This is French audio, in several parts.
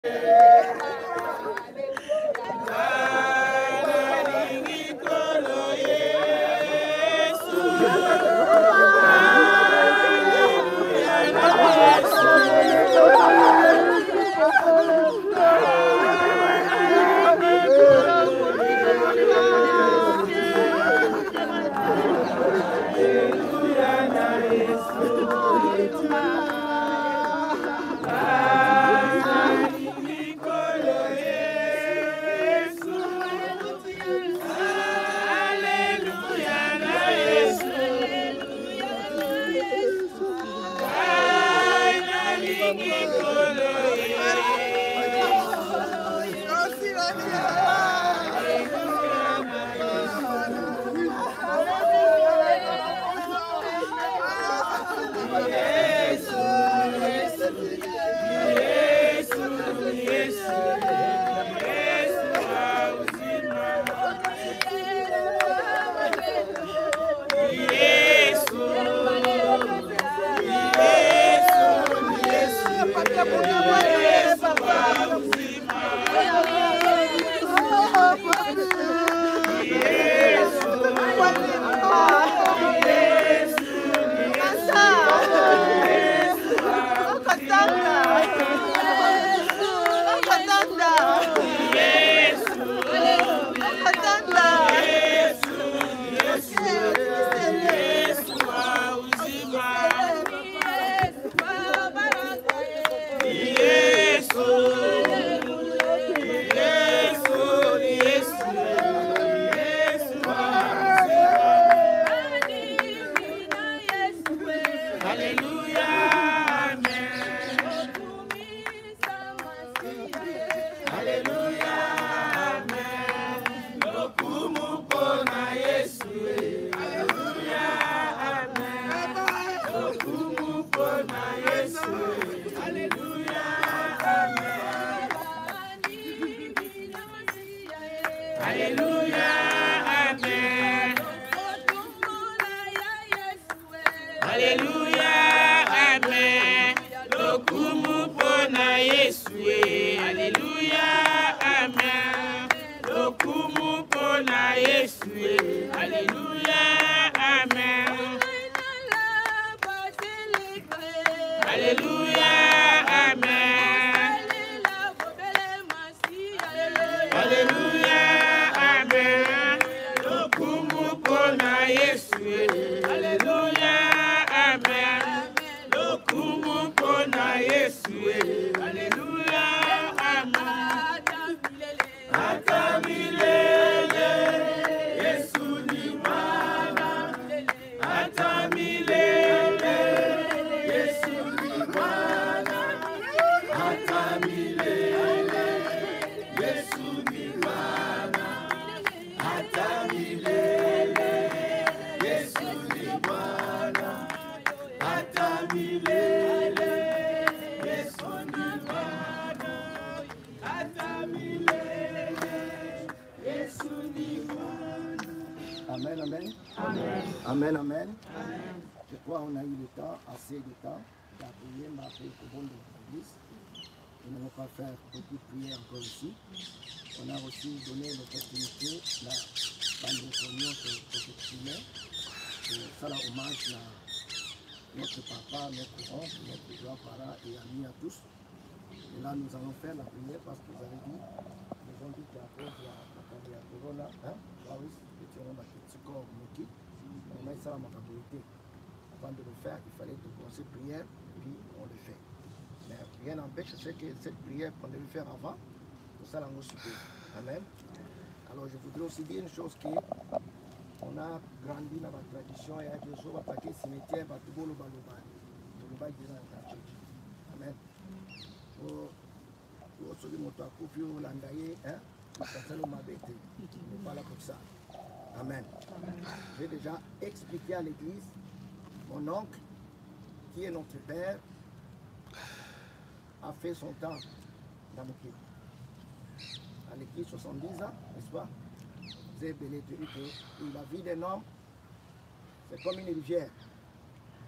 Amen, amen. Je crois qu'on a eu le temps, assez de temps, d'appuyer ma fille au bon de l'église. Nous n'allons pas faire beaucoup de prières encore ici. On a aussi donné l'opportunité, la bande de réunion professionnelle, de faire hommage à notre papa, notre oncle, notre grand-parent et amis à tous. Et là, nous allons faire la prière parce que vous avez dit, nous avons dit qu'à cause de la corona, on a ça ma capacité. Avant de le faire, il fallait commencer prière, puis on le fait. Mais rien n'empêche, c'est que cette prière qu'on devait faire avant, tout ça, on suppose. Amen. Alors je voudrais aussi dire une chose qui on a grandi dans la tradition et avec le jour attaqué le cimetière, Batubolo Baloba. Amen. Pour celui qui m'a coupé au landaye, c'est le mabete. On n'est pas là pour ça. Amen. J'ai déjà expliqué à l'église, mon oncle, qui est notre père, a fait son temps dans l'église. À l'église, 70 ans, n'est-ce pas? Vous avez belé de que la vie d'un homme, c'est comme une rivière.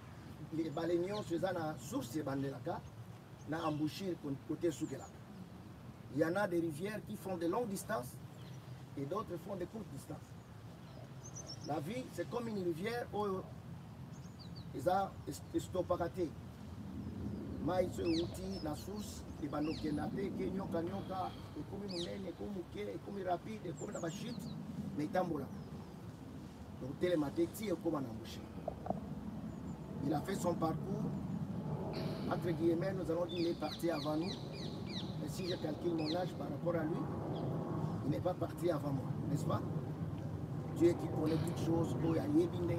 Les baleinions, c'est dans la source de Bandelaka, dans l'embouchure côté Soukela. Il y en a des rivières qui font de longues distances et d'autres font de courtes distances. La vie, c'est comme une rivière où ils ont stoppé. Mais ce outil, la source, et ben nous qui que nyoka nyoka, et comme munene, comme muke, et comme rapide, et comme la bachite, mais tambola. Donc télématéti et comme un embauché. Il a fait son parcours. Entre guillemets, nous allons dire qu'il est parti avant nous. Mais si je calcule mon âge par rapport à lui, il n'est pas parti avant moi, n'est-ce pas? Dieu qui connaît toutes choses, il y a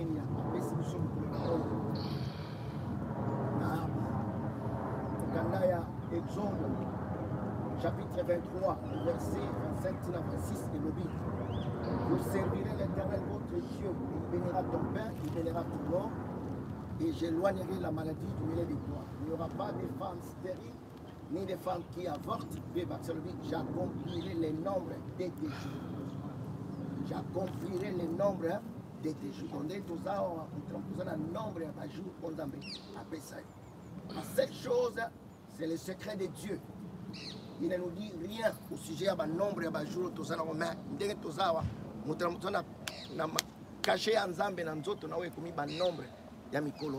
Exode, chapitre 23, verset 25 à 26, et le dit, vous servirez l'Éternel votre Dieu, il bénira ton pain, il bénira ton nom, et j'éloignerai la maladie du milieu de toi. Il n'y aura pas de femmes stériles, ni de femmes qui avortent, j'accomplirai les nombres de tes jours. J'accomplirai les nombres de tes jours. On est tous un nombre de jours qu'on appelle ça. La seule chose, c'est le secret de Dieu. Il ne nous dit rien au sujet de nombre de jours. Tous les Romains, nous avons caché en Zambie, nous avons commis un nombre de mikolo.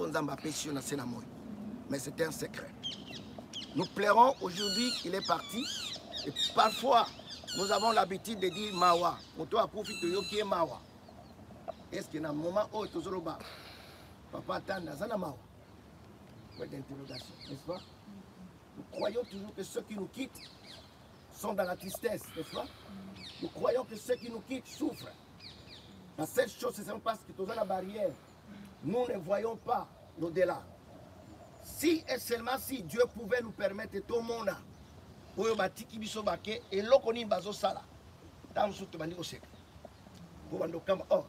Mais c'est un secret. Nous pleurons aujourd'hui qu'il est parti. Et parfois, nous avons l'habitude de dire Mawa. Mawa. Est-ce qu'il y a un moment où tu as papa attend dans un Mawa? Point d'interrogation, n'est-ce pas? Nous croyons toujours que ceux qui nous quittent sont dans la tristesse, n'est-ce pas? Nous croyons que ceux qui nous quittent souffrent. La seule chose, c'est parce que nous avons la barrière. Nous ne voyons pas l'au-delà. Si et seulement si Dieu pouvait nous permettre tout le monde, et l'okoni bazo sala, dans ce que nous avons oh,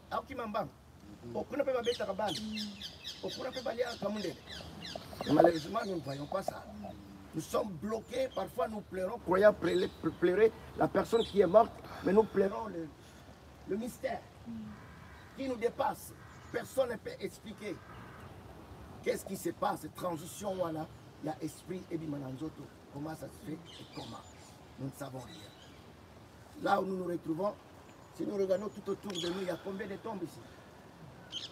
malheureusement, nous ne voyons pas ça. Nous sommes bloqués, parfois nous pleurons, croyant pleurer la personne qui est morte, mais nous pleurons le mystère qui nous dépasse. Personne ne peut expliquer qu'est-ce qui se passe, cette transition, voilà, il y a esprit et bimananzoto. Comment ça se fait et comment? Nous ne savons rien. Là où nous nous retrouvons, si nous regardons tout autour de nous, il y a combien de tombes ici?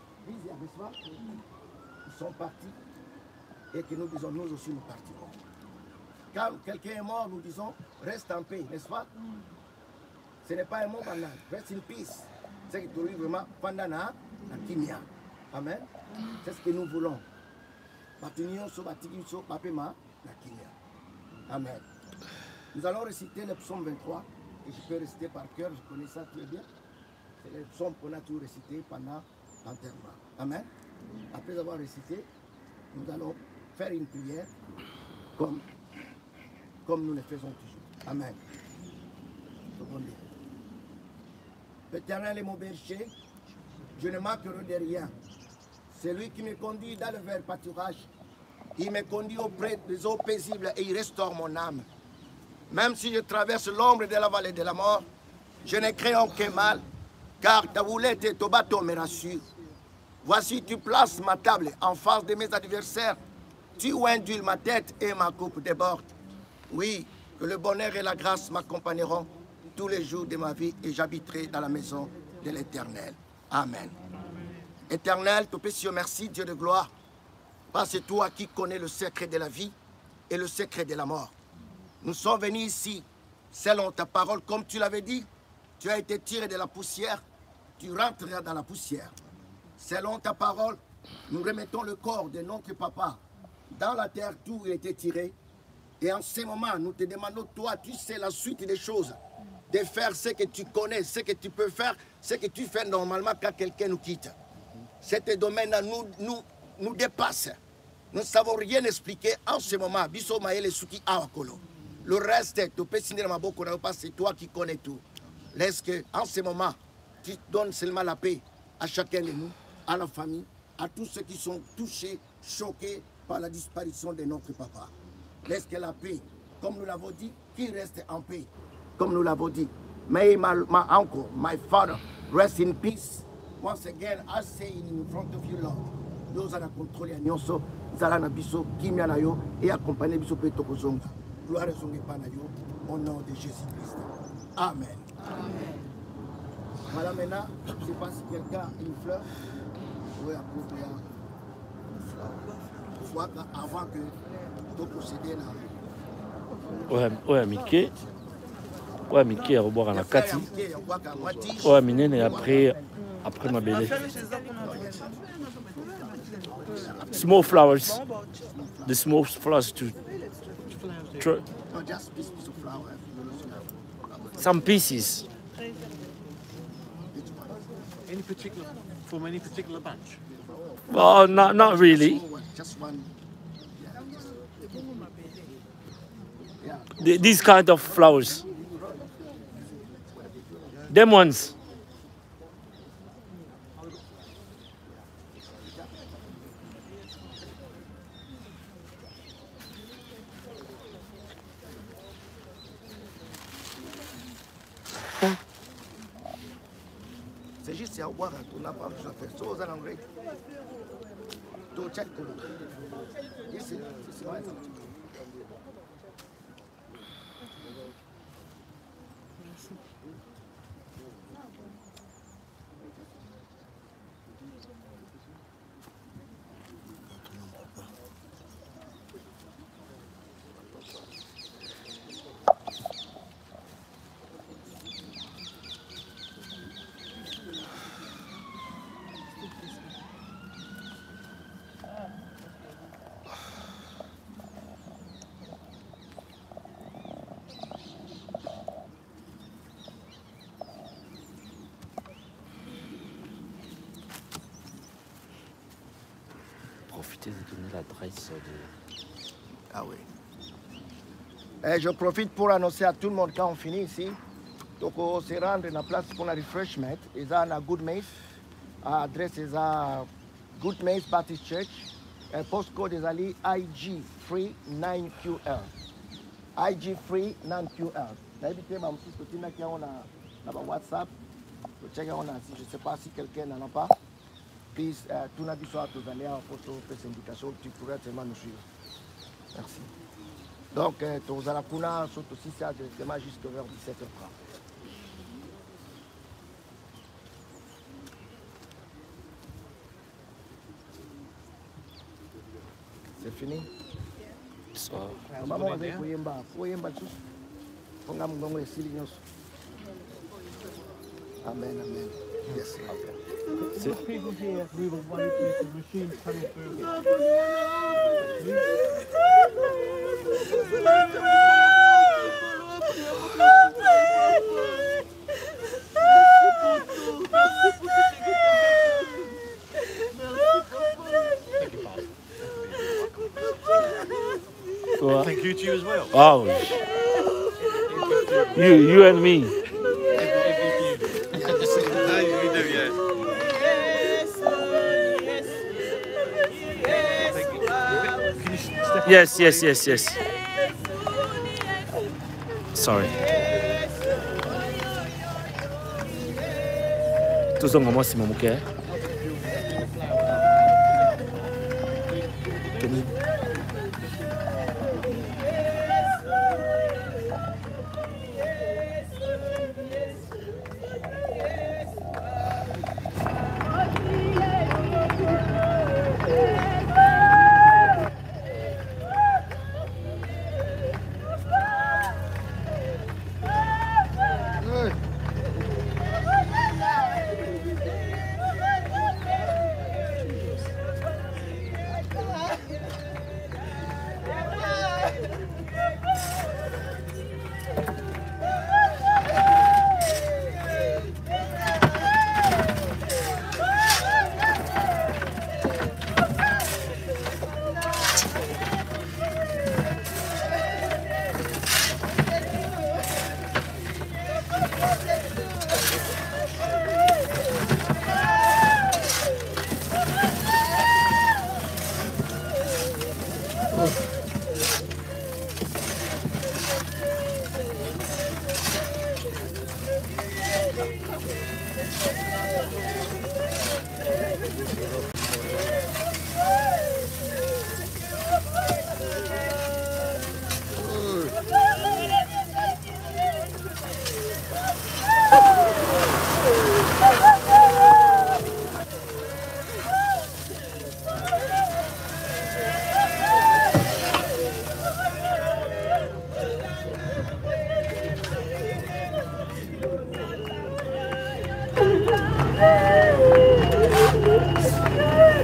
Ils sont partis et que nous disons, nous aussi nous partirons. Quand quelqu'un est mort, nous disons, reste en paix, n'est-ce pas? Ce n'est pas un mot banal, reste in peace. C'est ce que tu dis vraiment pendant la kimia. Amen. C'est ce que nous voulons. Amen. Nous allons réciter le psaume 23 et je peux réciter par cœur, je connais ça très bien. C'est le psaume qu'on a tout récité pendant l'enterrement. Amen. Après avoir récité, nous allons faire une prière comme nous le faisons toujours. Amen. L'Éternel est mon berger, je ne manquerai de rien. C'est lui qui me conduit dans le vert pâturage. Il me conduit auprès des eaux paisibles et il restaure mon âme. Même si je traverse l'ombre de la vallée de la mort, je ne crains aucun mal, car ta houlette et ton bâton me rassurent. Voici, tu places ma table en face de mes adversaires. Tu induis ma tête et ma coupe déborde. Oui, que le bonheur et la grâce m'accompagneront tous les jours de ma vie et j'habiterai dans la maison de l'Éternel. Amen. Éternel, tout précieux merci, Dieu de gloire, parce que c'est toi qui connais le secret de la vie et le secret de la mort. Nous sommes venus ici, selon ta parole, comme tu l'avais dit, tu as été tiré de la poussière, tu rentreras dans la poussière. Selon ta parole, nous remettons le corps de notre papa dans la terre d'où il était tiré. Et en ce moment, nous te demandons, toi, tu sais la suite des choses, de faire ce que tu connais, ce que tu peux faire, ce que tu fais normalement quand quelqu'un nous quitte. Cet domaine nous dépasse. Nous ne savons rien expliquer en ce moment. Le reste, c'est toi qui connais tout. Laisse que, en ce moment, tu donnes seulement la paix à chacun de nous, à la famille, à tous ceux qui sont touchés, choqués par la disparition de notre papa. Laisse que la paix, comme nous l'avons dit, qu'il reste en paix, comme nous l'avons dit. May my uncle, my father, rest in peace. Once again, I say in front of you, Lord, those are the control and also, Zalana Biso, Kimia Nayo, et accompagner Biso Petokozonga. Gloire et son épanayo, au nom de Jésus-Christ. Amen. Voilà maintenant, je ne sais pas si quelqu'un a une fleur. Oui, approprié. Avant que tu procéder là. Ouais, Mickey. Ouais, Mickey, à reboire à la kati. Ouais, Minene, après ma belle. Small flowers. The small flowers to Just piece of flower. some pieces. From any particular batch? Well, not really. Just one. These kind of flowers. Them ones. C'est juste à boire, tu n'as pas besoin de faire ça aux alentours. Tu check tout. Ici, c'est vrai. Profitez de donner l'adresse de... Ah oui. Et je profite pour annoncer à tout le monde quand on finit ici. Donc on se rendre dans la place pour le refreshment. Ils ont un Good Maze. Adresse est à Good Maze Baptist Church. Et postcode est allé IG Free 9QL. IG Free 9QL. D'habitude, ma petite copine qui a WhatsApp. Je ne sais pas si quelqu'un n'en a pas. Puis, tout n'a dit soit tous allés à poste ces indications, tu pourrais tellement nous suivre. Merci. Donc, tous à la Kuna sont aussi ça directement jusqu'à vers 17h30. C'est fini? So, Maman, on va Koyemba. Koyemba, tous. Ponga Mungongo et Silignos. Amen, amen. Yes. There's people here moving away with the machine coming through. well, Thank you to you as well. oh, you and me. Yes. Sorry. Tout ça, moi, c'est mon bouquet.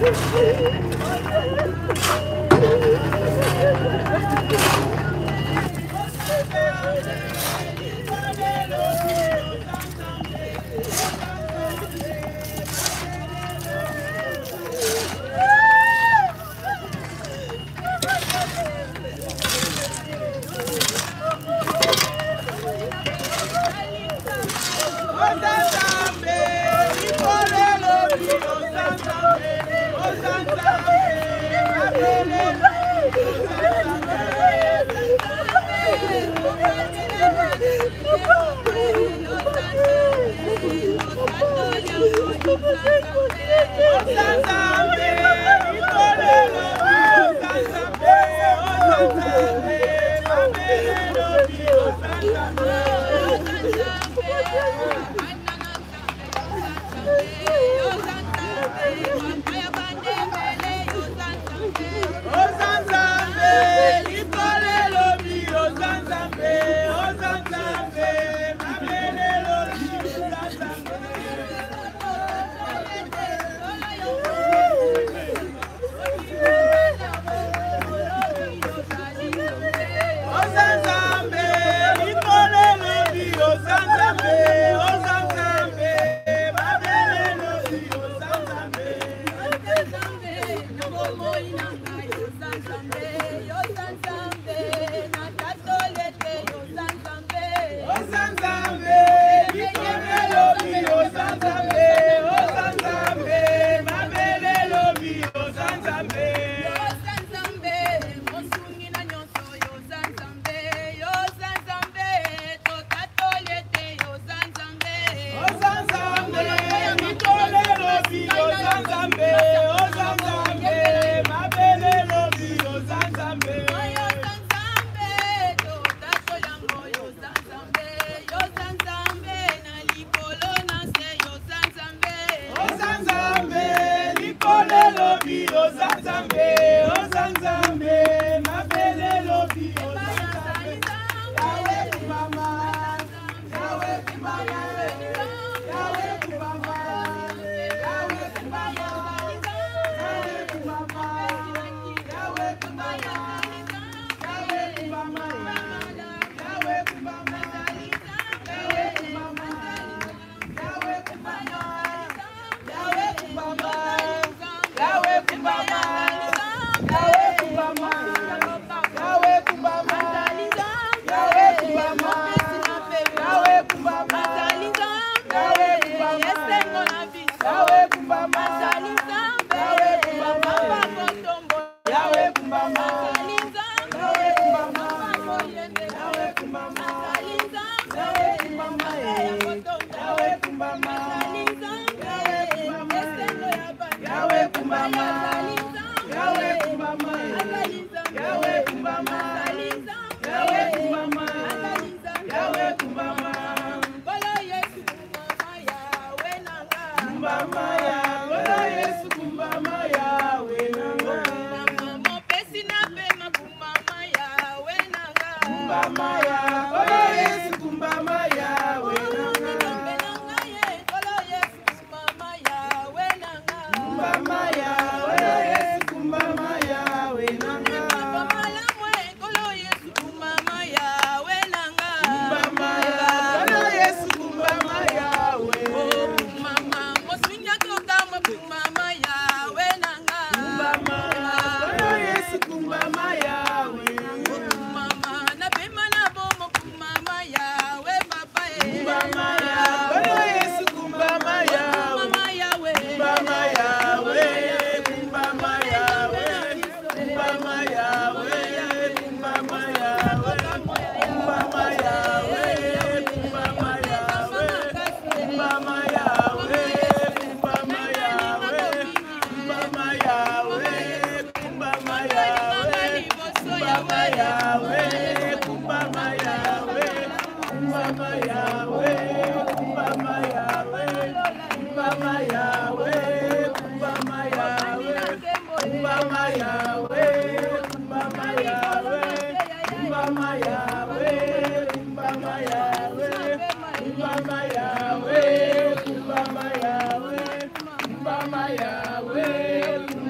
Yahweh,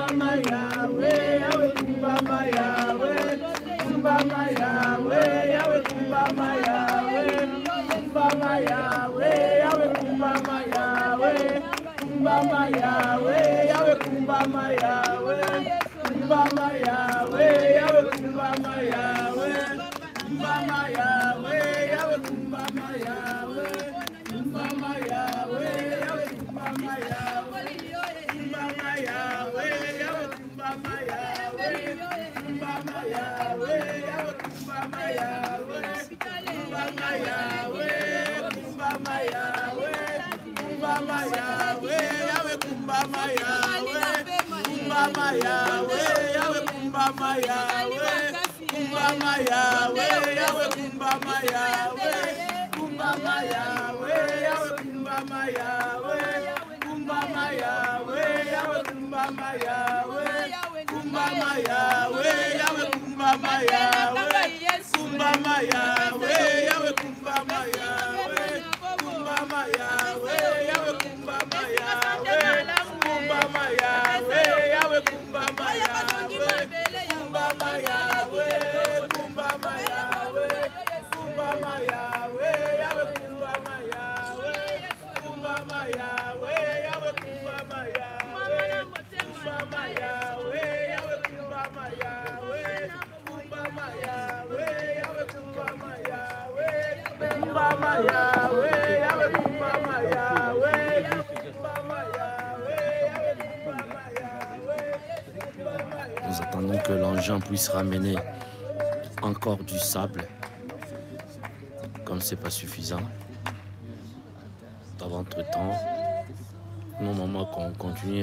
kumbama yawe, yawe kumbama yawe, kumbama yawe, yawe kumbama yawe, kumbama yawe, yawe kumbama yawe, kumbama yawe, yawe kumbama yawe, kumbama yawe, yawe kumbama yawe, kumbama yawe, yawe kumbama yawe, kumbama yawe, yawe kumbama yawe, kumbama yawe, yawe kumbama yawe, kumbama yawe, yawe kumbama yawe, kumbama yawe, kumbama yawe, kumbama yawe, yawe kumbama yawe, kumbama yawe, yawe kumbama yawe, kumbama yawe, yawe kumbama yawe, kumbama yawe, yawe kumbama yawe, kumbama yawe, yawe kumbama yawe, kumbama yawe, yawe kumbama yawe, kumbama yawe, yawe kumbama yawe, kumbama yawe, yawe kumbama yawe, kumbama yawe, yawe kumbama yawe, kumbama yawe, kumbama yawe, kumbama yawe, yawe kumbama yawe, kumbama yawe, yawe kumbama yawe, kumbama yawe, yawe kumbama yawe, kumbama yawe, yawe kumbama yawe, kumbama yawe, yawe kumbama yawe, kumbama yawe, yawe kumbama yawe. Nous attendons que l'engin puisse ramener encore du sable. Comme c'est pas suffisant. Entre-temps, nos mamans continuent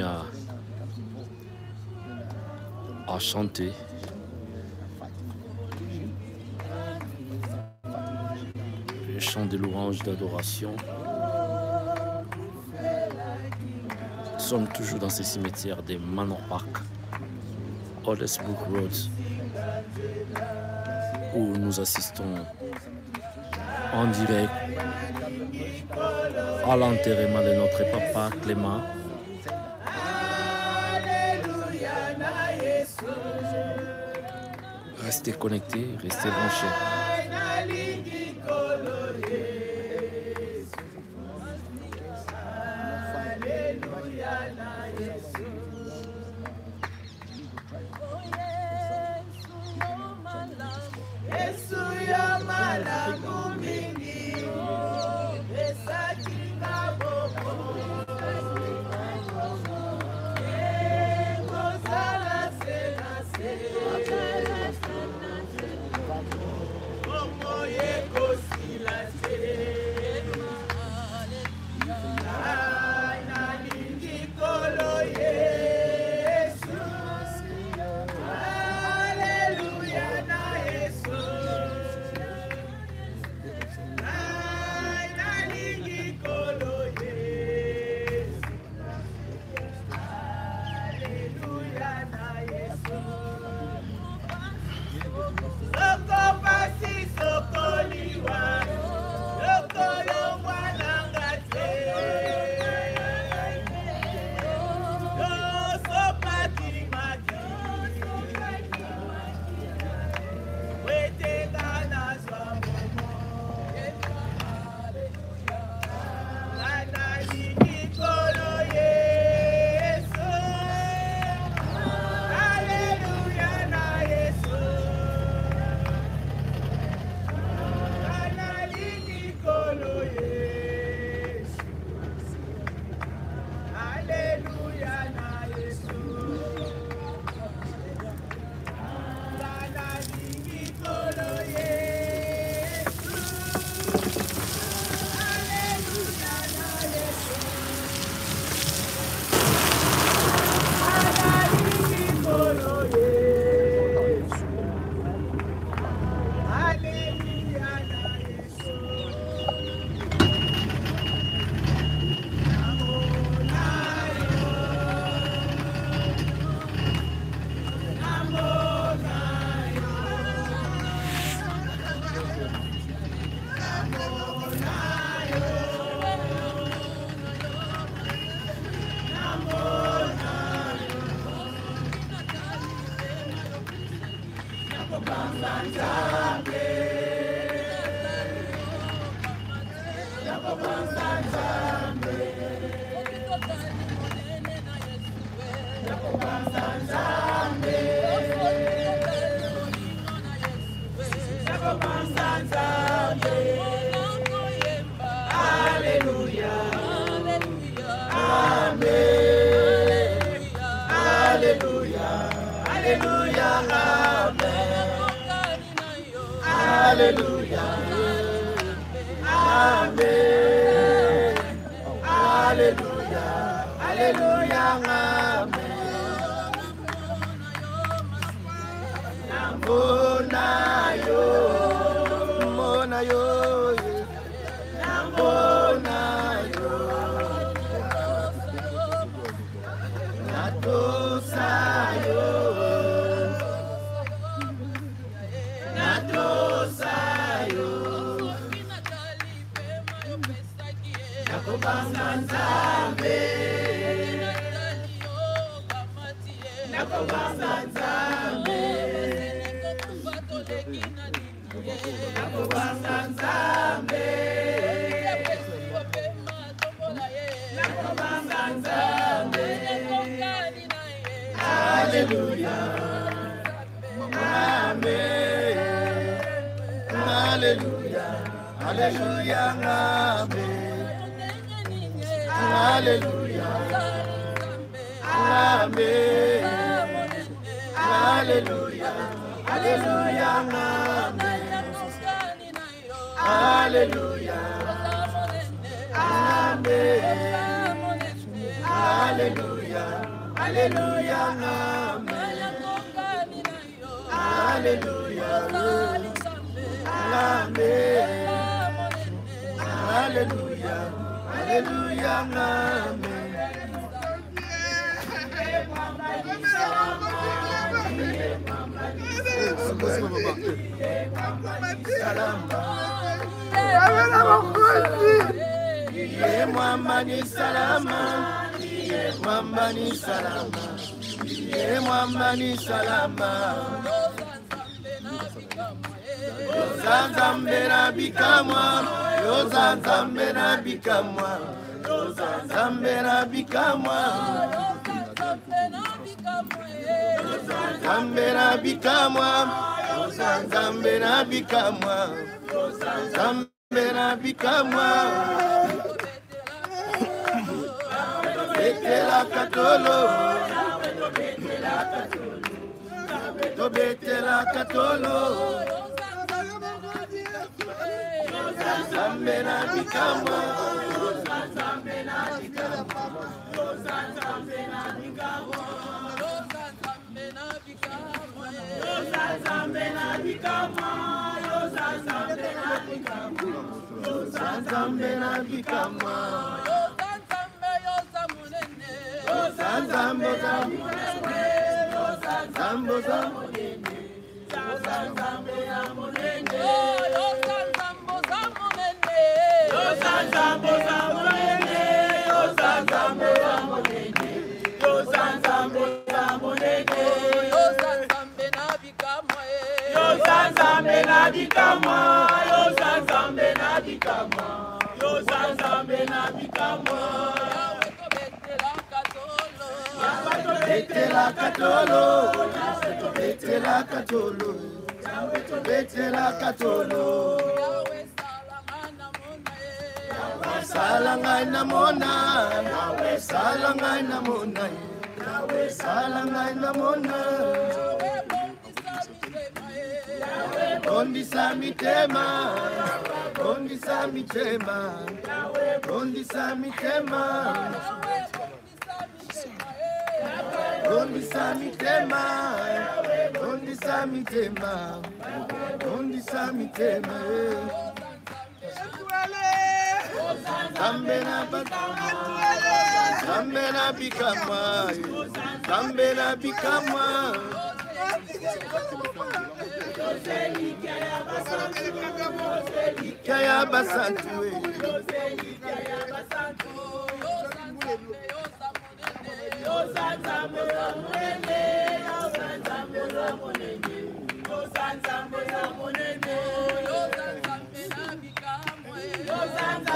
à chanter. Les chants de louange, d'adoration. Nous sommes toujours dans ces cimetières des Manor Park, Hollisbrook Road, où nous assistons en direct à l'enterrement de notre papa Clément. Restez connectés, restez branchés.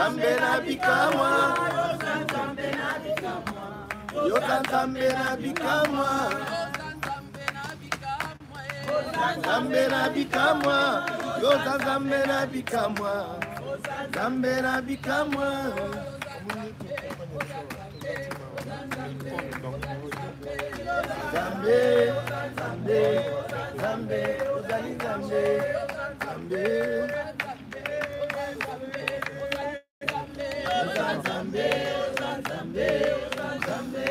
Nzambe na bikamwa. Yoza Nzambe na bikamwa. Nzambe na bikamwa. Yoza Nzambe na bikamwa. Nzambe na bikamwa. Nzambe, Nzambe, Nzambe, ozali Nzambe, Nzambe. Nzambe, Nzambe, Nzambe,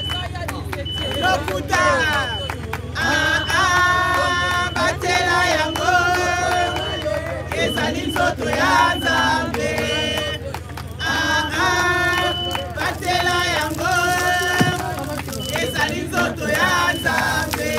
Batela yango Nzambe. Batela yango ezali nzoto ya Nzambe.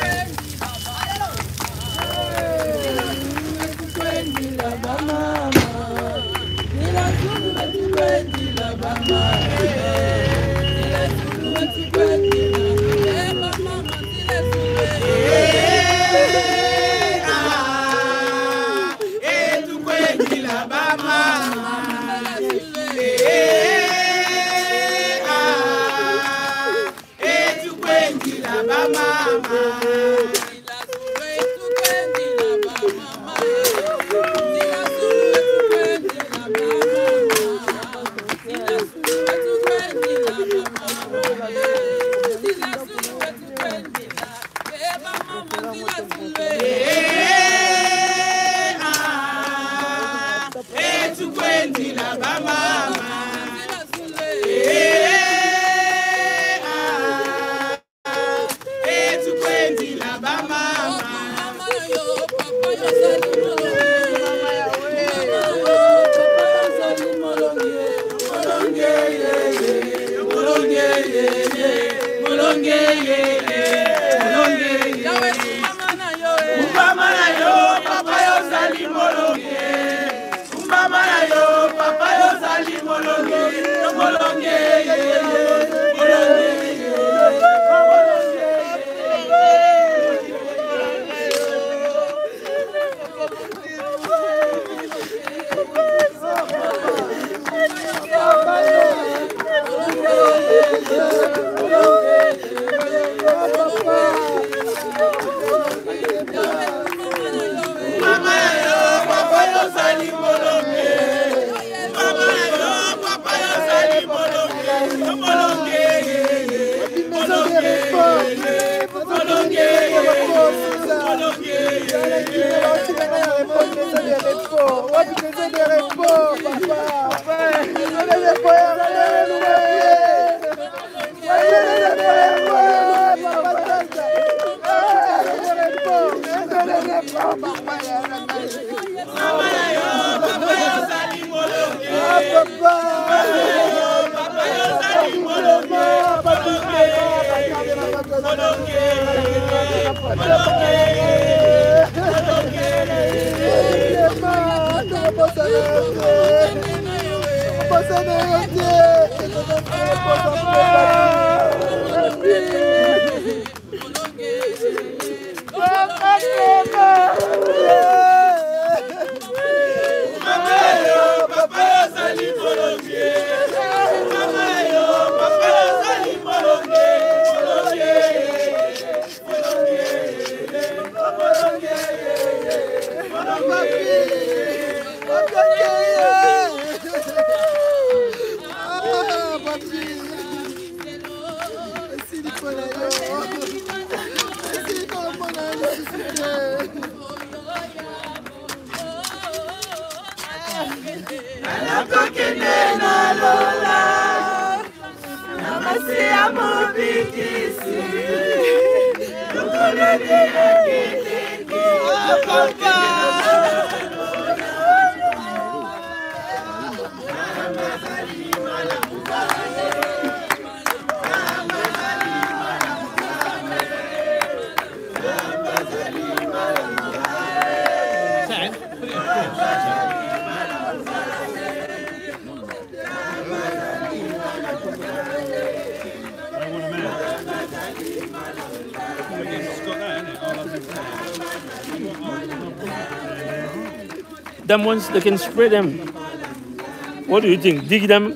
Them ones, they can spray them. What do you think? Dig them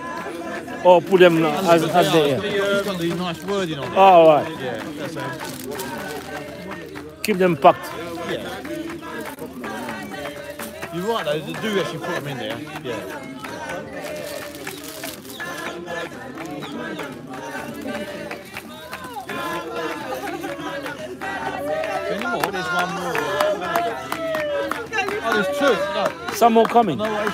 or put them as they are? It's got the nice wording on it. Oh, all right. Yeah, that's Keep them packed. yeah. You're right though, they do actually put them in there. Yeah. Any more? There's one more. Oh, there's two. No. Some more coming. No way.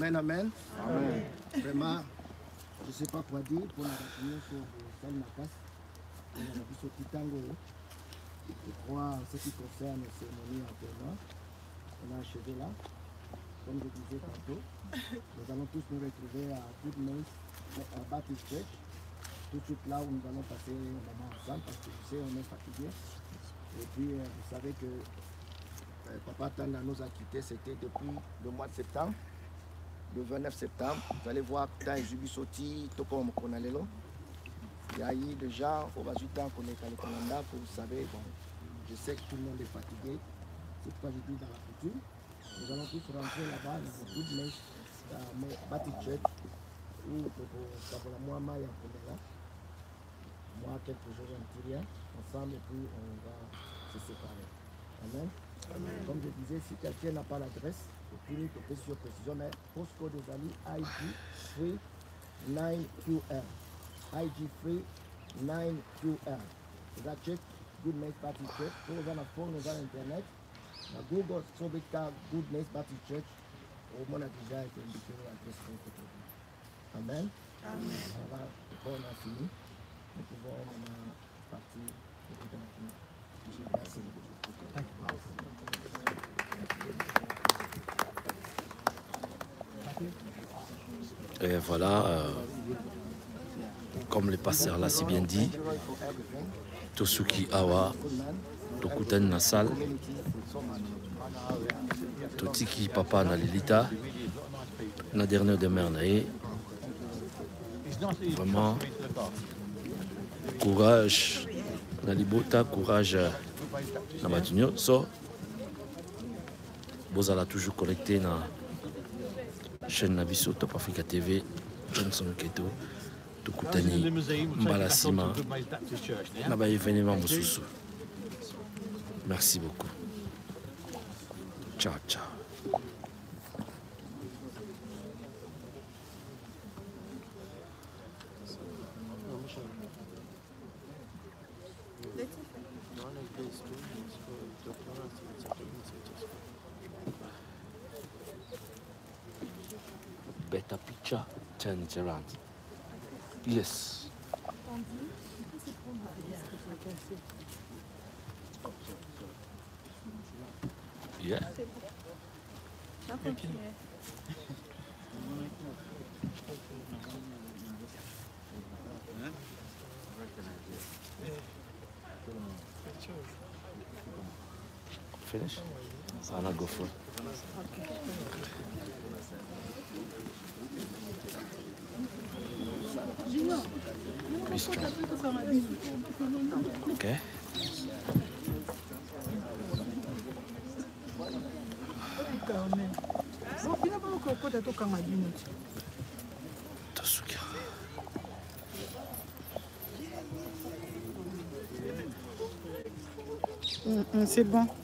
Amen, amen. Vraiment, je ne sais pas quoi dire pour la réunion sur Salle Makas. On a vu ce petit tango. Je crois en ce qui concerne les cérémonies en tournoi. On a achevé là. Comme je disais tantôt, nous allons tous nous retrouver à Good News, à Baptist Church. Tout de suite là où nous allons passer un moment ensemble parce que tu sais, on est fatigué. Et puis, vous savez que Papa Tanda nous a quittés, c'était depuis le mois de septembre. Le 29 septembre, vous allez voir Tan Jubisoti, Tokom Konalelo. Il y a eu déjà au bas du temps qu'on est à l'Ekonanda, que vous savez, bon, je sais que tout le monde est fatigué. C'est pourquoi je dis dans la coutume. Nous allons tous rentrer là-bas dans le Good News, dans Baptist Church, où pour la moi, Maya Konela. Moi, quelques jours, on ne dit rien, ensemble, et puis on va se séparer. Amen. Amen. Comme je disais, si quelqu'un n'a pas l'adresse, il faut que sur précision, mais postcode des amis IG Free 9QR. IG Free 9QR. Vous avez check Good News Baptist Church. Pour vous avez phone, vous avez Internet. Google, Sobeka Good News Baptist Church. Au moins, on a déjà été indiqué l'adresse pour vous. Amen. Amen. Voilà, on a fini. Nous pouvons maintenant partir. Merci. Et voilà, comme le pasteur l'a si bien dit, Tosuki Awa, Tokuten Nasal, Totiki Papa Nalilita, la dernière demeure Nae. Vraiment, courage, Nalibota, courage, Nabatunyo, so, Bozala toujours connecté dans la chaîne Nabiso Top Africa TV, Johnson Keto, Tukutani, Mbalasima, Naba événement Moussousou. Merci beaucoup. Ciao, ciao. Better picture, turn it around. Yes. Yeah. Finish? So I'll go for it. Be strong. Okay. Tosuki. C'est bon.